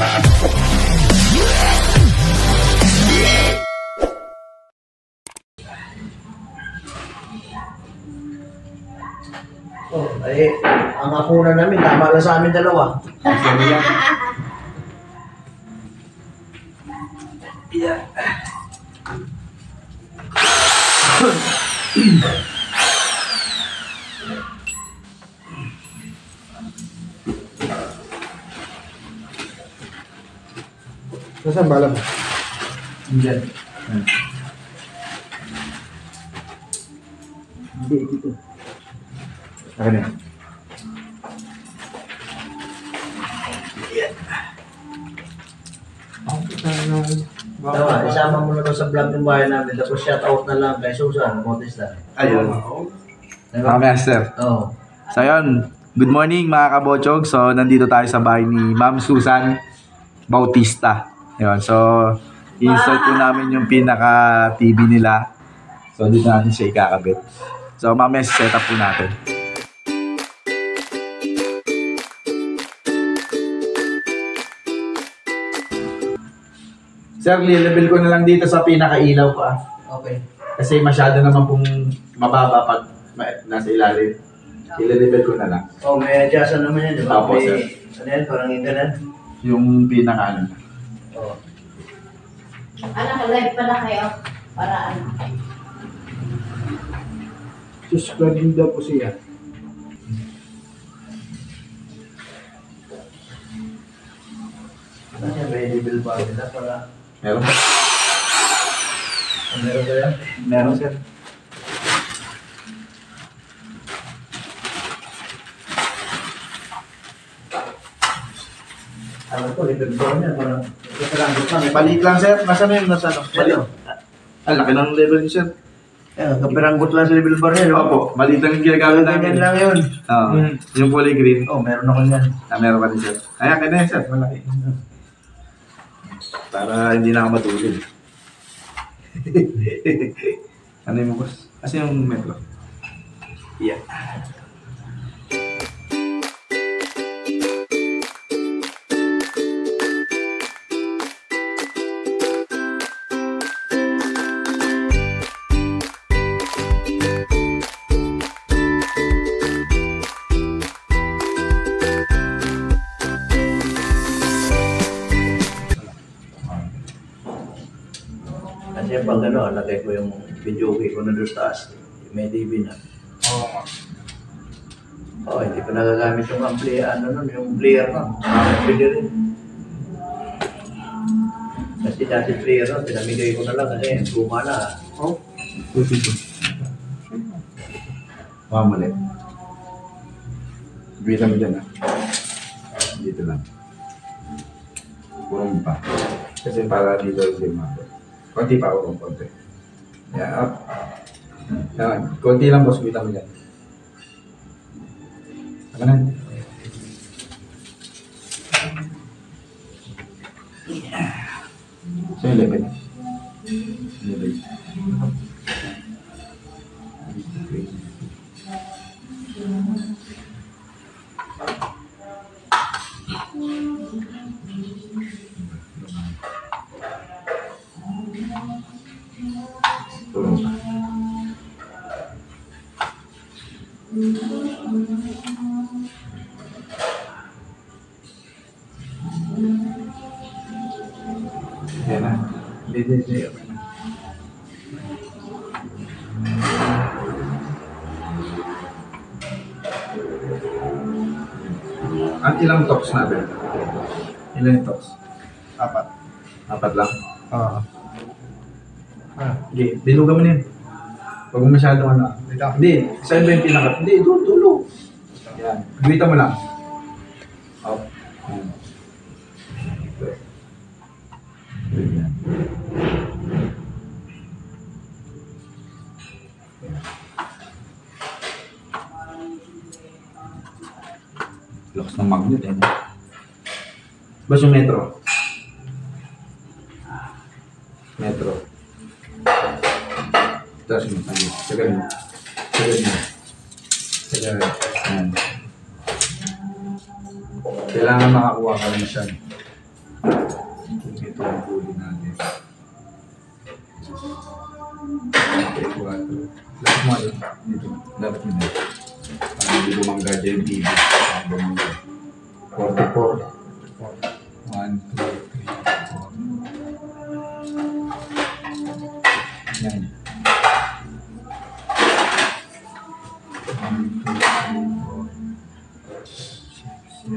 Oh, ay, ang hapunan namin, tama lang sa amin dalawa. Yeah. Nasaan bala mo? Diyan. Hindi, dito. Akin na. Tama, isama mo na to sa vlog ng bahay namin, tapos shout out na lang kay Susan Bautista. Ayun. Mga master. Oo. So yun, good morning mga kabochog. So nandito tayo sa bahay ni Ma'am Susan Bautista. Yun, so i-install po namin yung pinaka-TV nila. So dito natin siya ikakabit. So mamaya set up po natin. Sir, level ko na lang dito sa pinaka-ilaw ko ah. Okay. Kasi masyado naman pong mababa pag nasa ilalim. I-level ko na lang. Oh, may adjustan naman yan, di ba? Opo, sir. Ano yan, parang internet? Yung pinaka-ano. Oo. Live pala kayo. Para ano. Subscribe daw po siya. Ano yan, may level ba nila para... Meron? Meron ba yan? Meron, sir. Alam ko, level ba yan? Parang... Kakaranggot lang. Balik lang, sir. Nasa na yun? Nasa ano? Balik. Ang laki ng level niyo, sir. Yan, kapiranggot lang sa level bar yan. Opo, maliit lang yung ginagamit namin. Ganyan lang yun. Oo. Yung kulay green. Oh, meron ako yan. Meron pa rin, sir. Ayan, kaya na yan, sir. Malaki. Para hindi na ako matulog. Ano yung boss? Kasi yung metro. Yeah. Kasi pag ano, lagay ko yung video ko na doon sa taas. May TV na. Oo. Oh, hindi ko nagagamit yung yung player na. Pwede rin. Kasi dati player na, pinamigay ko na lang kasi luma na. Oh. Puti ko. Mamali. Bita mo dyan, ah. Dito lang. Purong pa. Kasi para dito yung mapit. Konti pa ako, konti. Yan, up. Yan, konti lang, boss. Bita mo dyan. Saka na. So, 11. 11. Tulong pa. Ayan na. Hindi. Okay na. At ilang tops natin? Ilang tops? 4. 4 lang? Oo. Sige, dilugan mo na yun. Huwag mo masyadong ano. Hindi, isa ba yung pinaka? Hindi, tulog. Yan. Guwita mo lang. Up. Yan. Yan. Lakas ng magnet eh. Basta yung metro. Metro. Tapos mo tayo. Sagal mo. Yan. Kailangan makakuha ka rin siya. Lahat mo yun. Dito. Dapat mo na. Para hindi bumangga dyan yung TV. 44. 1, 2, 3, 4. Yan. 1, 2, 3, 4, 5, 6, 7,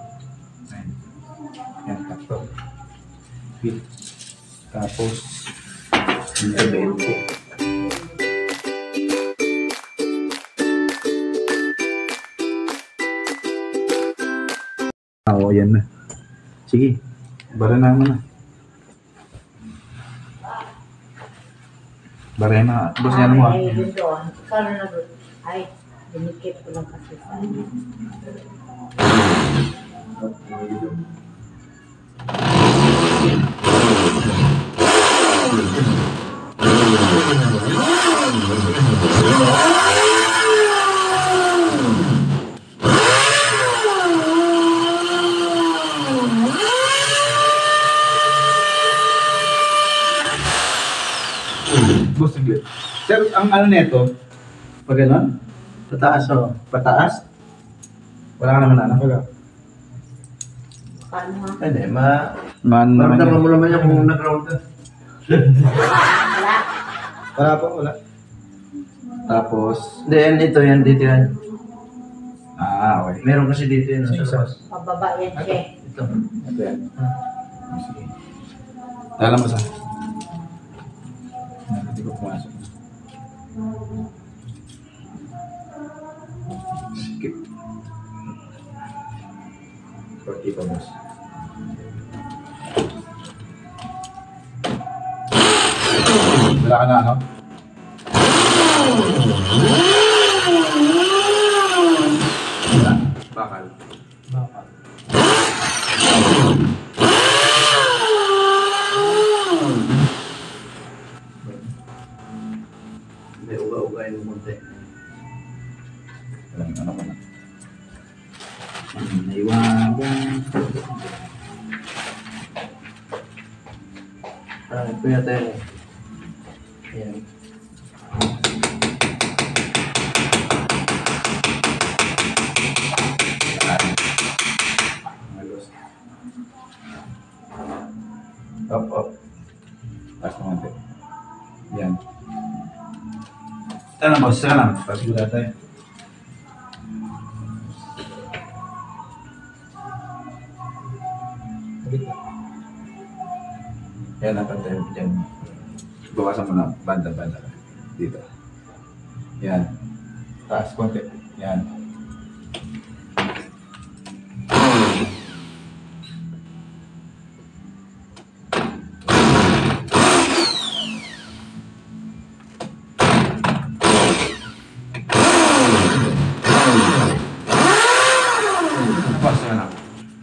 9. Yan, tatlo. Wait. Tapos, dito 20. Oo, yan na. Sige, bara na mo na. Bara na. Boss, yan mo. Ay, yun doon. Ikaw na nag- Ay, dinikit ko lang kasi sa Boss, sige. Sir, ang ano neto? Pag gano'n? Pataas o. Pataas? Wala ka naman ano? Wala. paano nga? Hindi, Man maramdaman mo naman yan kung nag-round ka. Wala. Wala po, wala. Tapos, Hindi, yan dito, yan dito yan. okay. Meron kasi dito yan sa labas. Pababa yan siya. Ito. Ito yan. Sige. Alam mo sa? Hindi ko pumasok. Skip. Pati pa, boss. Wala ka na, ano? Wala. Bakal. Bakal. Hindi, uga-ugayin mo munti. Walang ano ka na. Naiwagan. Ito yata yan eh. Ayan. Up, up. Taas naman tayo. Yan. Tara boss, tara lang. Pasigura tayo. Yan, napan tayo dyan. Bawasan mo na, banda. Dito. Yan. Taas konti. Yan. Boss, yan lang.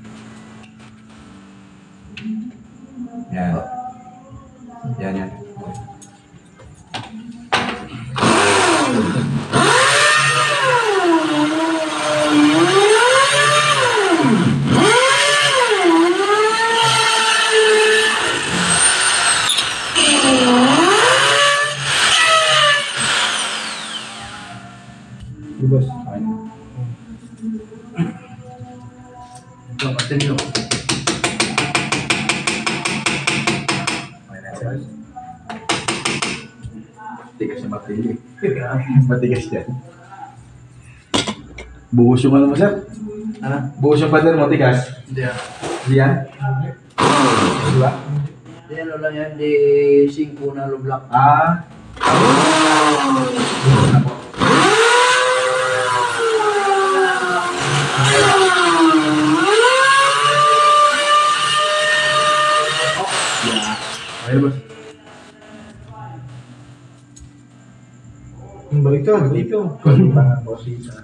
Yan. Yan. Di boss. Okay. Ito, continue. Okay na, sir. Tigas siya mapili. Matigas yan. Buhos yung ano mo, sir? Ha? Buhos yung pader mo, tigas. Hindi ah. Hindi yan? Diba? Hindi, ano lang yan, di 5 na lublak. Ah. Okay, boss. Baliktad, dito. Konti pa nga, boss.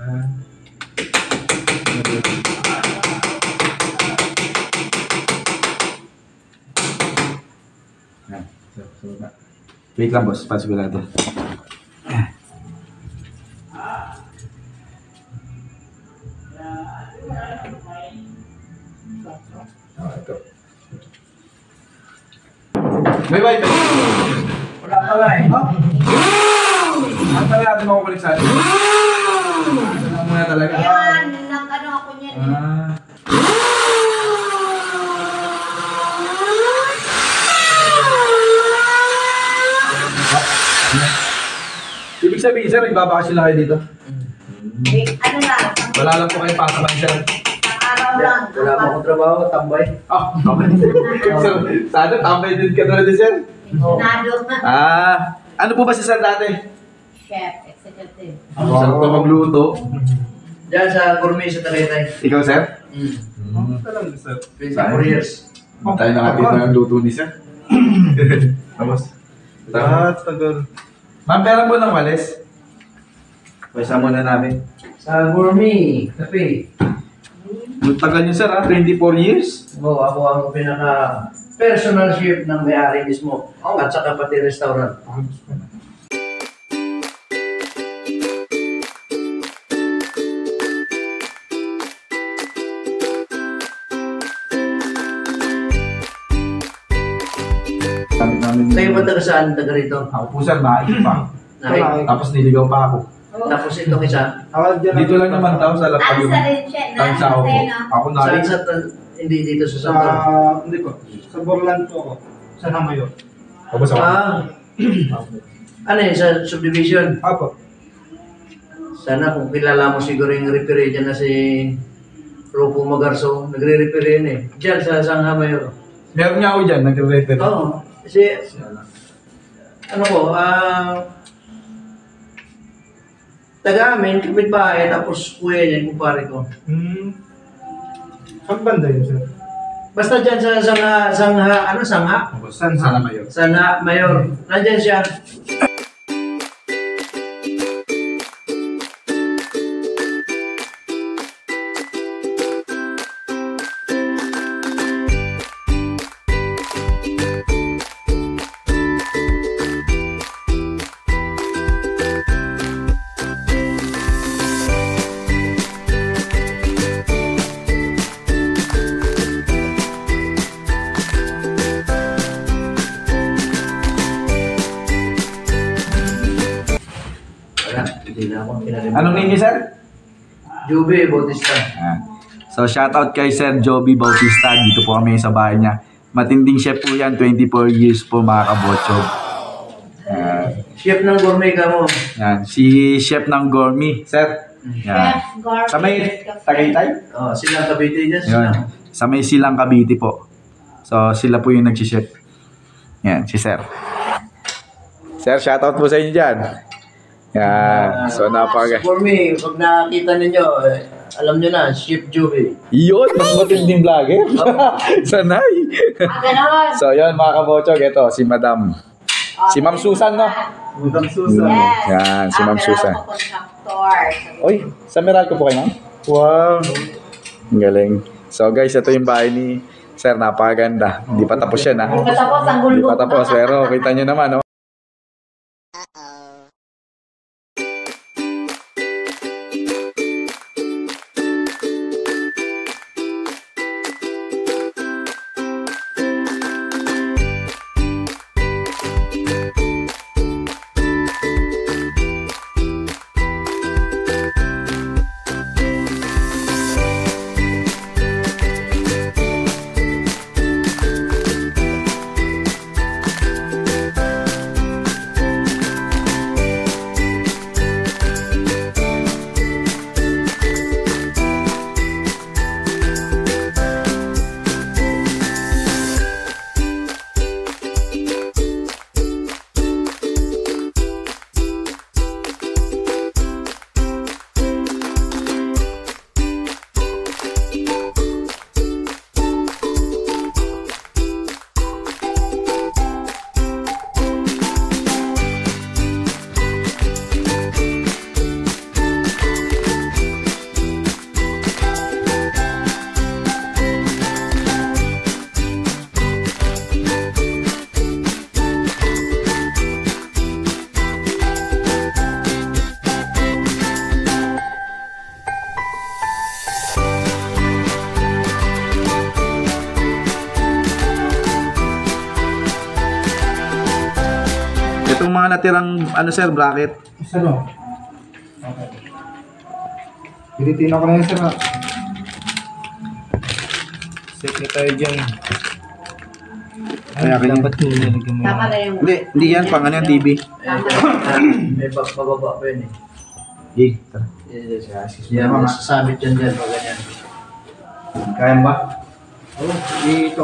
Yan. Sunod na. Wait lang, boss. Pasigurado. Ito. May wifi. Wala pa nga eh. Ano talaga natin makukulik sa atin? Ano muna talaga? Yan, nang ano ako niyan. Ah. Ibig sabihin, sir, nagbabakasyon lang kayo dito? Ano lang, Wala lang po kayo pasakan, sir. ang araw lang. Wala mo akong trabaho, tambay. Ah, tambay din. Sir, sana tambay din ka na rin, sir. Nado. Ano po ba si sir dati? Chef, executive. Sir, ito magluto. Diyan sa gourmet sa Tagaytay. Ikaw, sir? Talaga, sir. 24 years. Tayo nakatito ng luto ni sir. Tapos? Tagal. Ma'am, pera po ng walis. Pwesa muna namin. Sa gourmet, cafe. Ang tagal niyo, sir, ha? 24 years? Oo, ako ang pinaka personal chef ng may-ari mismo. At saka pati restaurant. Sabi namin. Kayo ba taga saan? Taga rito? Ako po, sir, maayos pa. Nakik- Tapos niligaw pa ako. Tapos itong isa. Ako dyan. Dito lang naman tao sa lapag yung Alsa rin siya. tansao ko. Ako Saan narin. sa hindi dito sa Sa, Santo? hindi po. Sa Borland po ako. Sa Namayo. Tapos ako. Ano yun, sa subdivision? Apo. Sana kung kilala mo siguro yung referee dyan na si Rocco Magarso. Nagre-referee yun eh. Diyan sa Sangha Mayor. Meron nga ako dyan, nagre-refer. Oo. Kasi, ano ko, taga amin, kapitbahay, tapos kuya niya, kumpare ko. Saan banda yun, sir? Basta dyan sa Sangha, Sana mayo. Sana Mayor. Nandyan siya. Wala, hindi na ako pinalimutan. Anong name niyo, sir? Jube Bautista. So, shoutout kay Sir Joby Bautista. Dito po kami sa bahay niya. Matinding chef po yan. 24 years po, mga kabotsog. Chef ng gourmet ka mo. Yan. Si chef ng gourmet, sir. Yan. Chef, garlic. Sa may Tagaytay? Oh, silang Cavite dyan. Yun. Silang. Sa may Silang Cavite po. So, sila po yung nag-chef. Yan, si Sir. Sir, shoutout po sa inyo dyan. Yan. So, Sa gourmet, pag nakita ninyo, alam nyo na, Chef Jube. Yun, mas matinding vlogger. Sanay. Ganon. So, yun mga kabotsog. Ito, si Madam. Si Ma'am Susan, no? Madam Susan. Yes. Yan, si Ma'am Susan. Ako contractor. Oy, sa Meralco po kayo, ma'am? Wow. Ang galing. So, guys, ito yung bahay ni Sir. Napakaganda. Hindi pa tapos yan, ha? Hindi pa tapos ang Hindi gulo. pa tapos, pero kita nyo naman, no? Itong mga natirang, ano sir, bracket. Isa no? Okay. Pilitin ako na yun, sir. Set na tayo dyan. Kaya ganyan. Tama na yung... Hindi yan. Pang ano yan, TV. May bababa pa yun eh. Hey, tara. Yan, masasabit yan dyan pag ganyan. Kaya ba? Oh, dito.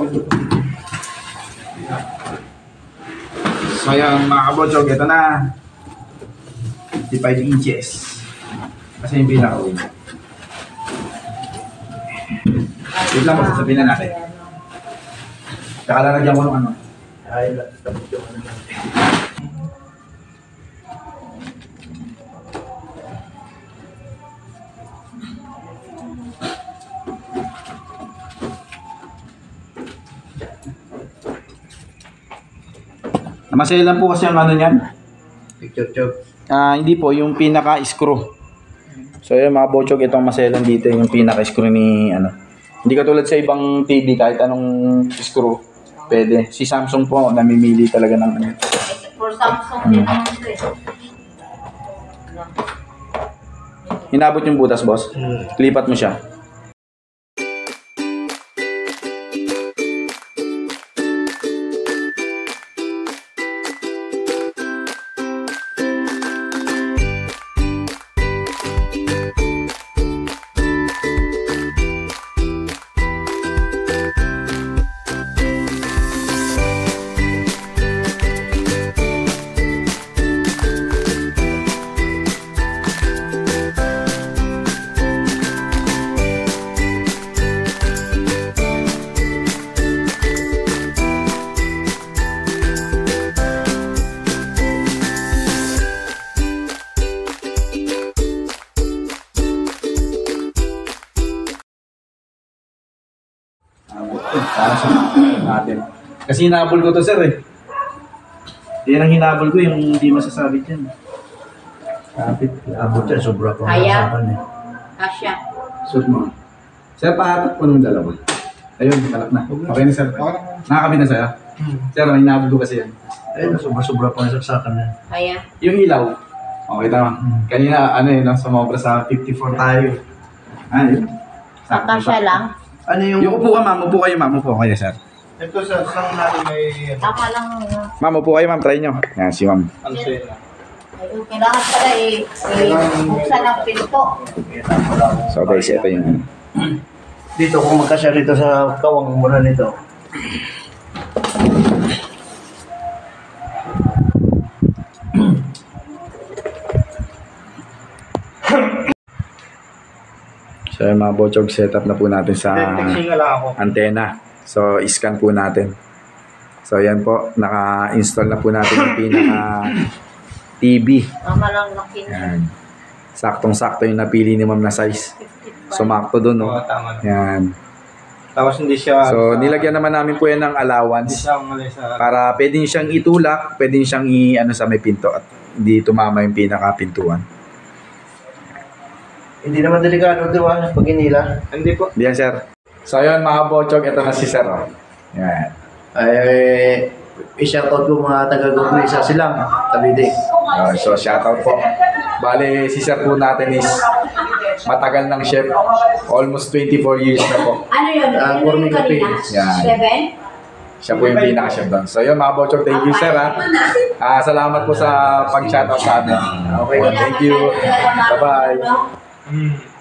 So yan mga kabotsog, ito na. 55 inches. Kasi yung pinaka-uwi. Wait lang, sasabihin na natin. Tsaka lalagyan ko ng ano. Ay, tapos yung ano natin. Masaya lang po kasi ang ano niyan. Picture chop. Hindi po, yung pinaka-screw. So yun mga botsog, itong maselan dito yung pinaka-screw ni ano. Hindi katulad sa ibang TV, kahit anong screw, pwede. Si Samsung po, namimili talaga ng ano. For Samsung din naman ito eh. Hinabot yung butas, boss. Lipat mo siya. Para sa natin. Kasi hinabol ko to, sir eh. Yan ang hinabol ko, yung hindi masasabit yan. Kapit, abot yan, sobra pa. Kaya? Masapan eh. Kasya. Suot mo. Sir, pahatak po ng dalawa. Ayun, kalak na. Okay na, sir. Nakakabit na sa'yo. Sir, ang hinabol ko kasi yan. Ayun, sobra pa yung saksakan na. Kaya. Yung ilaw. Okay, tama. Kanina, ano yun, sumobra sa 54 tayo. Yun. Kasya lang. Ano yung... Yung upo ka, ma'am. Upo kayo, ma'am. Upo kayo, sir. Ito sa sang natin may Tama lang. Ma'am, upo kayo, ma'am. Try nyo. Yan, si ma'am. ansela. Ay, kailangan pala buksan ang pinto. So, guys, ito yung ano. Dito, kung magkasya rito sa kawang muna nito. So, yung mga botsog setup na po natin sa Texting lang ako. antena. So, scan po natin. So, yan po. Naka-install na po natin yung pinaka-TV. Tama lang laki na. Yan. Saktong-sakto yung napili ni ma'am na size. Sumakto dun, no? Oo, tama. Yan. Tapos hindi siya... So, nilagyan naman namin po yan ng Hindi allowance. siya mali sa... Para pwede siyang itulak, pwede siyang ano sa may pinto at hindi tumama yung pinaka-pintuan. Hindi naman delikado, di ba? Pag inila. Hindi po. Diyan, sir. So, yun, mga botsog, ito na si sir. Oh. Yan. Ay, i-shoutout ko mga taga-Gumisa silang Tabidi. So, shoutout po. Bale, si sir po natin is matagal ng chef. Almost 24 years na po. Ano yun? Ah, Ano Gourmet yung kanina? Cafe. Yan. 7? Siya po yung pinaka-chef doon. So, yun, mga botsog, thank you, sir. Salamat po sa pag-shoutout sa atin. Okay, thank you. Bye-bye.